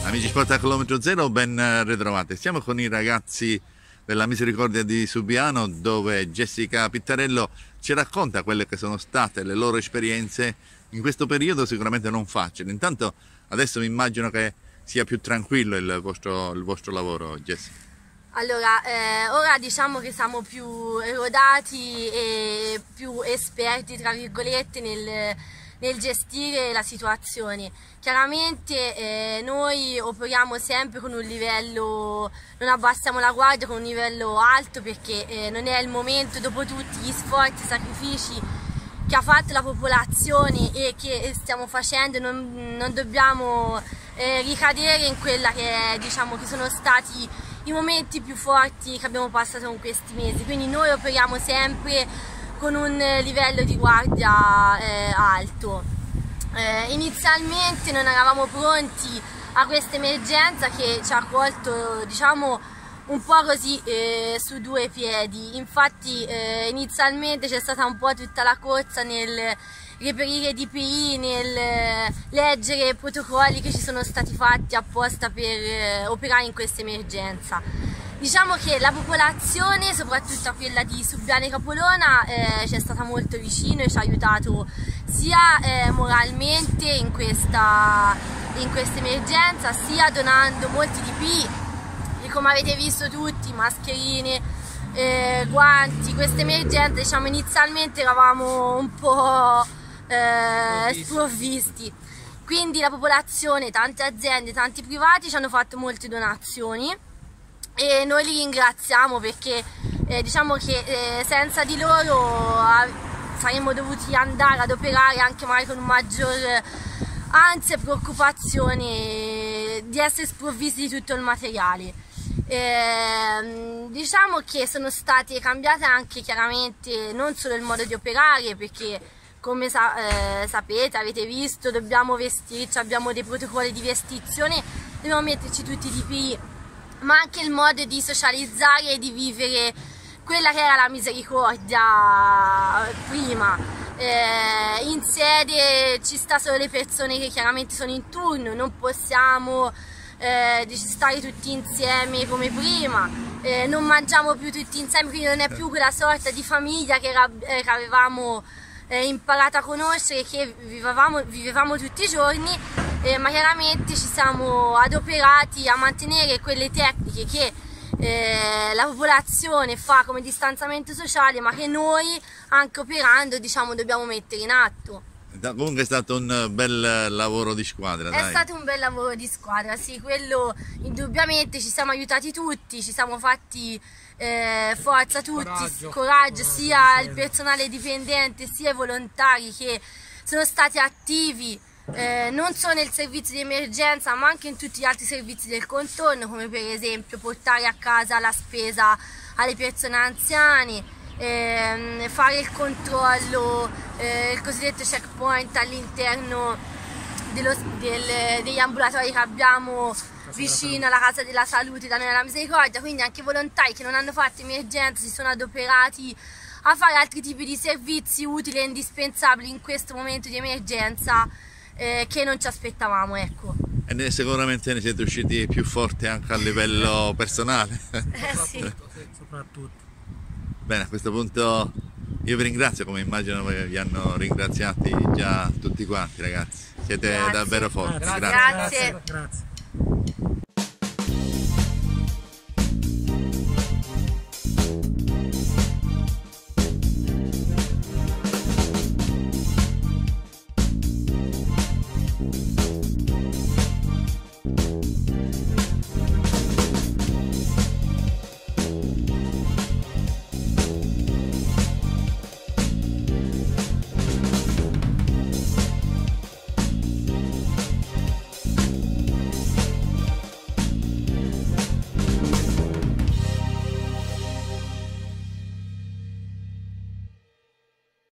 Amici Sport a Chilometro Zero, ben ritrovati. Siamo con i ragazzi della Misericordia di Subiano, dove Jessica Pittarello ci racconta quelle che sono state le loro esperienze in questo periodo sicuramente non facile. Intanto adesso mi immagino che sia più tranquillo il vostro lavoro, Jessica. Allora, ora diciamo che siamo più rodati e più esperti, tra virgolette, nel gestire la situazione. Chiaramente noi operiamo sempre con un livello, non abbassiamo la guardia, con un livello alto, perché non è il momento, dopo tutti gli sforzi, i sacrifici che ha fatto la popolazione e che stiamo facendo, non dobbiamo ricadere in quella che diciamo che sono stati i momenti più forti che abbiamo passato in questi mesi. Quindi noi operiamo sempre con un livello di guardia alto. Inizialmente non eravamo pronti a questa emergenza che ci ha colto, diciamo, un po' così su due piedi. Infatti inizialmente c'è stata un po' tutta la corsa nel reperire DPI, nel leggere protocolli che ci sono stati fatti apposta per operare in questa emergenza. Diciamo che la popolazione, soprattutto quella di Subiano e Capolona, ci è stata molto vicino e ci ha aiutato sia moralmente in questa emergenza, sia donando molti DPI, e come avete visto tutti, mascherine, guanti. Questa emergenza, diciamo, inizialmente eravamo un po' sprovvisti, quindi la popolazione, tante aziende, tanti privati ci hanno fatto molte donazioni e noi li ringraziamo, perché diciamo che senza di loro saremmo dovuti andare ad operare anche magari con un maggior ansia e preoccupazione di essere sprovvisti di tutto il materiale. Diciamo che sono state cambiate anche chiaramente non solo il modo di operare, perché come sapete, avete visto, dobbiamo vestirci, abbiamo dei protocolli di vestizione, dobbiamo metterci tutti i DPI, ma anche il modo di socializzare e di vivere quella che era la misericordia prima. In sede ci sta solo le persone che chiaramente sono in turno, non possiamo stare tutti insieme come prima, non mangiamo più tutti insieme, quindi non è più quella sorta di famiglia che avevamo imparato a conoscere, che vivevamo tutti i giorni, ma chiaramente ci siamo adoperati a mantenere quelle tecniche che la popolazione fa come distanziamento sociale, ma che noi anche operando, diciamo, dobbiamo mettere in atto. Comunque è stato un bel lavoro di squadra. È stato un bel lavoro di squadra, sì, quello indubbiamente. Ci siamo aiutati tutti, ci siamo fatti forza tutti, coraggio, sia il personale dipendente sia i volontari che sono stati attivi non solo nel servizio di emergenza, ma anche in tutti gli altri servizi del contorno, come per esempio portare a casa la spesa alle persone anziane, fare il controllo, il cosiddetto checkpoint all'interno degli ambulatori che abbiamo vicino alla Casa della Salute da noi alla Misericordia. Quindi anche volontari che non hanno fatto emergenza si sono adoperati a fare altri tipi di servizi utili e indispensabili in questo momento di emergenza che non ci aspettavamo, ecco. E sicuramente ne siete usciti più forti anche a livello personale. Sì. Soprattutto. Bene, a questo punto io vi ringrazio, come immagino vi hanno ringraziati già tutti quanti, ragazzi. Siete davvero forti. Grazie. Grazie.